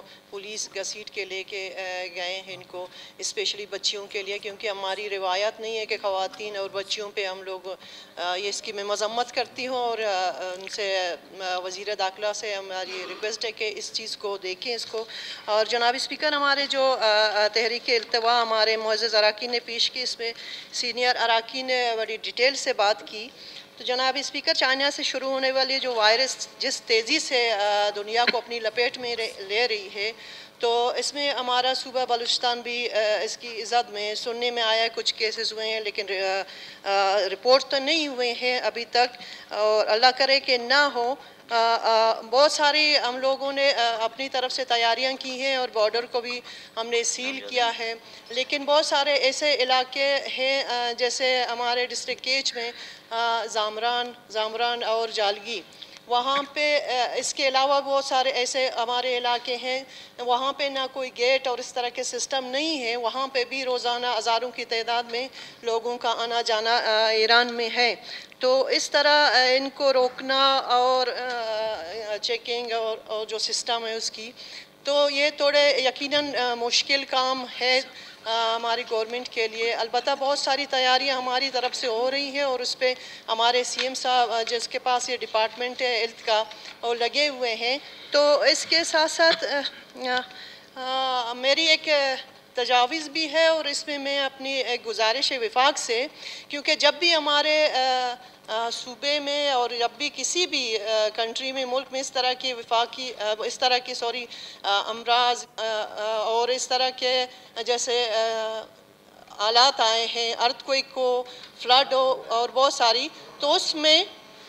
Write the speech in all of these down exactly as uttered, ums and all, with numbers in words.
Police घसीट के लेके गए हैं इनको, स्पेशली बच्चियों के लिए, क्योंकि हमारी रिवायत नहीं है कि ख़वातीन और बच्चियों पे हम लोग ये इसकी मैं मज़म्मत करती हूँ और उनसे वज़ीर दाखिला से हमारी रिक्वेस्ट है कि इस चीज़ को देखें इसको। और जनाब स्पीकर, हमारे जो तहरीक इल्तवा हमारे मुअज़्ज़ज़ अराकीन ने पेश की, इसमें सीनियर अराकीन ने बड़ी डिटेल से बात की। तो जनाब स्पीकर, चाइना से शुरू होने वाली जो वायरस जिस तेज़ी से दुनिया को अपनी लपेट में ले रही है, तो इसमें हमारा सूबा बलूचिस्तान भी इसकी इज़्ज़त में सुनने में आया है, कुछ केसेस हुए हैं लेकिन रिपोर्ट तो नहीं हुए हैं अभी तक, और अल्लाह करे कि ना हो। बहुत सारी हम लोगों ने अपनी तरफ से तैयारियां की हैं और बॉर्डर को भी हमने सील किया है, लेकिन बहुत सारे ऐसे इलाके हैं जैसे हमारे डिस्ट्रिक्ट केच में ज़ामरान ज़ामरान और जालगी, वहाँ पे इसके अलावा बहुत सारे ऐसे हमारे इलाके हैं वहाँ पे ना कोई गेट और इस तरह के सिस्टम नहीं है, वहाँ पे भी रोज़ाना हज़ारों की तादाद में लोगों का आना जाना ईरान में है। तो इस तरह इनको रोकना और चेकिंग और, और जो सिस्टम है उसकी, तो ये थोड़े यकीनन मुश्किल काम है हमारी गवर्नमेंट के लिए। अलबत्ता बहुत सारी तैयारियां हमारी तरफ से हो रही हैं और उस पर हमारे सीएम साहब जिसके पास ये डिपार्टमेंट है हेल्थ का और लगे हुए हैं। तो इसके साथ साथ आ, आ, मेरी एक तजावीज़ भी है और इसमें मैं अपनी एक गुजारिश है विफाक से, क्योंकि जब भी हमारे आ, आ, सूबे में और जब भी किसी भी कंट्री में मुल्क में इस तरह की विफाकी इस तरह की सॉरी अमराज और इस तरह के जैसे हालात आए हैं, अर्थक्वेक हो, फ्लड हो और बहुत सारी, तो उसमें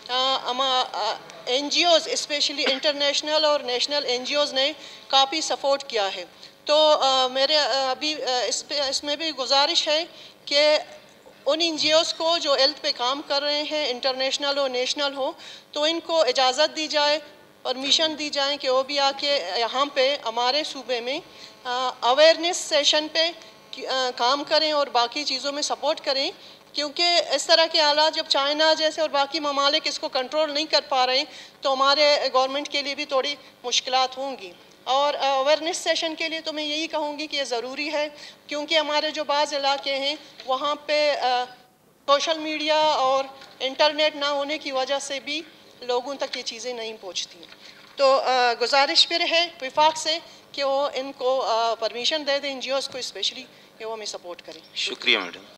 N G Os specially international और नेशनल एन जी ओज़ ने काफ़ी सपोर्ट किया है। तो आ, मेरे अभी इस पे इसमें भी गुजारिश है कि उन एन जी ओज़ को जो हेल्थ पे काम कर रहे हैं, इंटरनेशनल हो नेशनल हो, तो इनको इजाज़त दी जाए, परमिशन दी जाए कि वो भी आके यहाँ पे हमारे सूबे में अवेयरनेस सेशन पे आ, काम करें और बाकी चीज़ों में सपोर्ट करें, क्योंकि इस तरह के हालात जब चाइना जैसे और बाकी ममालिक इसको कंट्रोल नहीं कर पा रहे तो हमारे गवर्नमेंट के लिए भी थोड़ी मुश्किलात होंगी। और अवेयरनेस सेशन के लिए तो मैं यही कहूँगी कि ये ज़रूरी है, क्योंकि हमारे जो बाज़ इलाके हैं वहाँ पे सोशल मीडिया और इंटरनेट ना होने की वजह से भी लोगों तक ये चीज़ें नहीं पहुँचती। तो गुजारिश फिर है विफाक से कि वो इनको परमिशन दे दें एन जी ओज़ को स्पेशली कि वो हमें सपोर्ट करें। शुक्रिया मैडम।